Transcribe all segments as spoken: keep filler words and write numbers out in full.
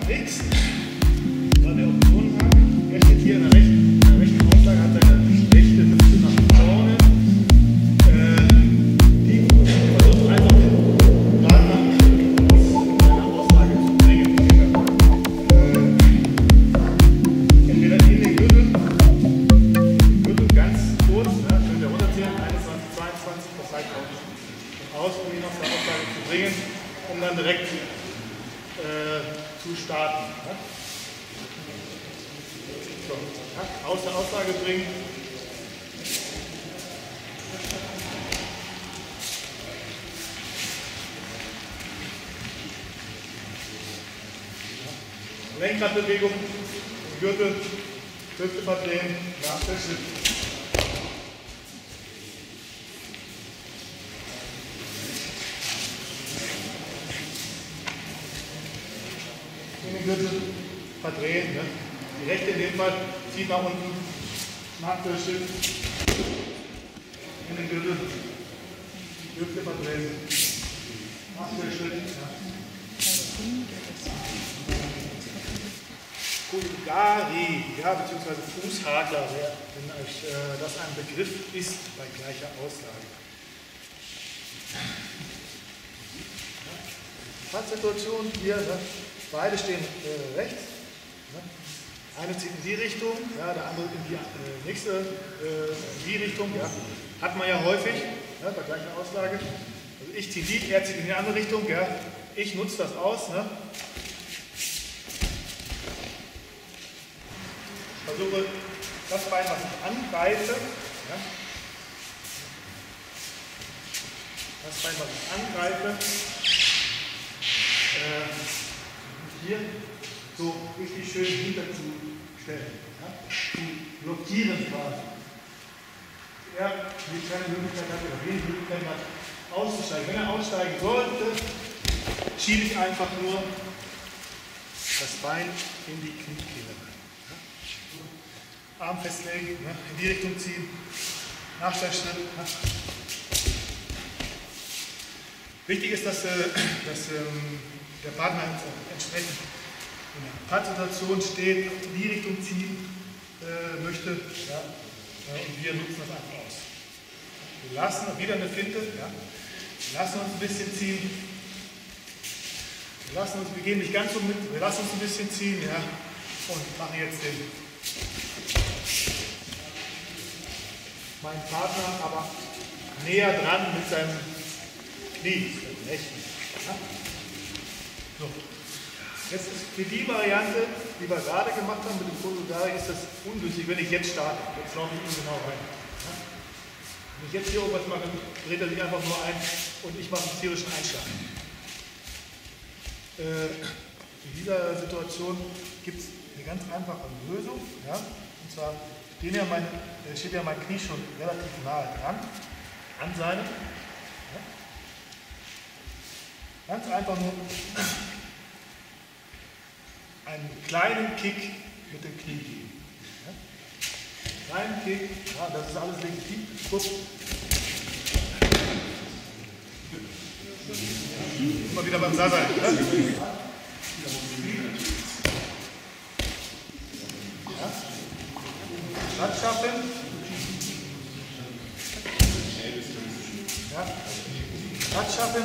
nichts. Dann der Option haben. Er steht hier in der rechten, in der rechten Auslage, hat seine rechte Hüfte nach vorne. Äh, die versucht einfach den Partner aus seiner Auslage zu bringen. Äh, entweder in den Gürtel, Gürtel ganz kurz, ne, könnt ihr runterzählen, einundzwanzig, zweiundzwanzig, das reicht auch aus, um ihn aus der Auslage zu bringen, um dann direkt äh, zu starten. Ne? So, aus der Auslage bringen. Lenkradbewegung, Gürtel, Hüfte verdrehen, nach der Schritt. In den Gürtel verdrehen. Ne? Die rechte in dem Fall zieht nach unten, nach der Schritt. In den Gürtel, Hüfte verdrehen, nach der Schritt. Ja. Kulgari, ja, beziehungsweise Fußhakler, wenn euch äh, das ein Begriff ist bei gleicher Auslage. Ja. Pattsituation hier, ne? Beide stehen äh, rechts. Ne? Eine zieht in die Richtung, ja, der andere in die äh, nächste, äh, in die Richtung. Ja. Hat man ja häufig, ja, bei gleicher Auslage. Also ich ziehe die, er zieht in die andere Richtung. Ja. Ich nutze das aus. Ne? Versuche das Bein, was ich angreife, ja, das Bein, was ich angreife, äh, hier so richtig schön hinterzustellen, ja, zu blockieren quasi. Er die keine Möglichkeit hat, oder wenig Möglichkeit hat, auszusteigen. Wenn er aussteigen sollte, schiebe ich einfach nur das Bein in die Kniekehle. Arm festlegen, ne? In die Richtung ziehen, Nachsteigschritt. Ne? Wichtig ist, dass, äh, dass ähm, der Partner entsprechend in der Pattsituation steht, in die Richtung ziehen äh, möchte. Ja? Und wir nutzen das einfach aus. Wir lassen wieder eine Finte, ja? Wir lassen uns ein bisschen ziehen. Wir, lassen uns, wir gehen nicht ganz so mit, wir lassen uns ein bisschen ziehen, ja? Und machen jetzt den mein Partner aber näher dran mit seinem Knie, mit dem rechten. Ja? So. Jetzt ist für die Variante, die wir gerade gemacht haben mit dem Kulgari, ist das ungünstig, wenn ich jetzt starte. Jetzt laufe ich ihm genau rein. Ja? Wenn ich jetzt hier irgendwas mache, dreht er sich einfach nur ein und ich mache einen tierischen Einschlag. Äh, in dieser Situation gibt es eine ganz einfache Lösung. Ja? Und zwar stehen ja mein, steht ja mein Knie schon relativ nahe dran, an seinem. Ja. Ganz einfach nur einen kleinen Kick mit dem Knie geben. Ja. Kleinen Kick, ja, das ist alles legitim. Guck. Immer wieder beim Sasa. Ja. Platz schaffen. Ja. Platz schaffen.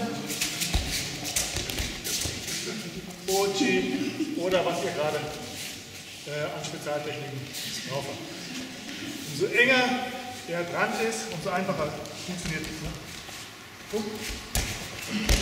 Ochi oder was ihr gerade äh, an Spezialtechniken drauf habt. Umso enger der dran ist, umso einfacher funktioniert es. Ne?